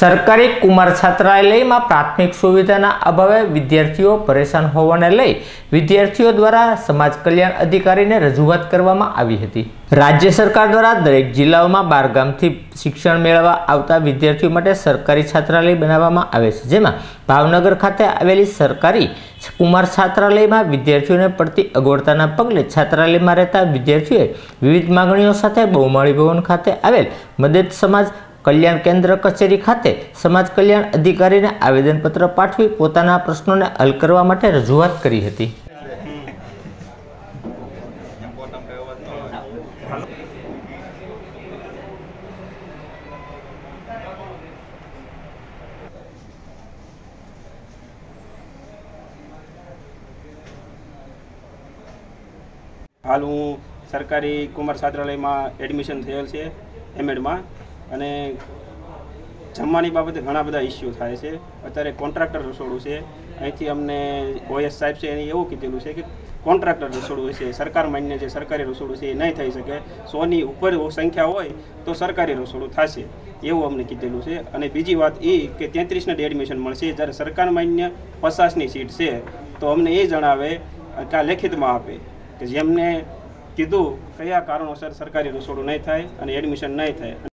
सरकारी कुमार छात्रालय में प्राथमिक सुविधाना अभावे विद्यार्थीओ परेशान होवाने लई विद्यार्थीओ द्वारा समाज कल्याण अधिकारी ने रजूआत करवामां आवी हती। राज्य सरकार द्वारा दरेक जिल्लाओं में 12 गामथी शिक्षण मेळववा आवता विद्यार्थीओ माटे सरकारी छात्रालय बनाववामां आवे छे, जेमां भावनगर खाते आवेली सरकारी कुमार छात्रालय में विद्यार्थीओने पड़ती अगवडताना पगले छात्रालय में रहता विद्यार्थीओए विविध मागणीओ साथे बहुमाળી भवन खाते आवेल मदद समाज कल्याण केन्द्र कचेरी खाते समाज कल्याण अधिकारी ने आवेदनपत्र पाठवी पोताना प्रश्नों ने हल करवा माटे रजूआत करी हती। हाल हूँ सरकारी कुमार छात्रालय में एडमिशन थयेल छे एमएड में અને જમવાની બાબતે ઘણા બધા ઇસ્યુ થાય છે। અત્યારે કોન્ટ્રાક્ટર રસોડું છે, અહીંથી અમને ઓએસ સાહેબ છે એને એવું કીધેલું છે કે કોન્ટ્રાક્ટર રસોડું છે, સરકાર માન્ય જે સરકારી રસોડું છે એ નહીં થઈ શકે, 100ની ઉપર સંખ્યા હોય તો સરકારી રસોડું થશે એવું અમને કીધેલું છે। અને બીજી વાત એ કે 33ને એડમિશન મળશે, જ્યારે સરકાર માન્ય 50ની સીટ છે તો અમને એ જણાવે કે આ લેખિતમાં આપે કે જેમને કીધું કયા કારણોસર સરકારી રસોડું નહીં થાય અને એડમિશન નહીં થાય।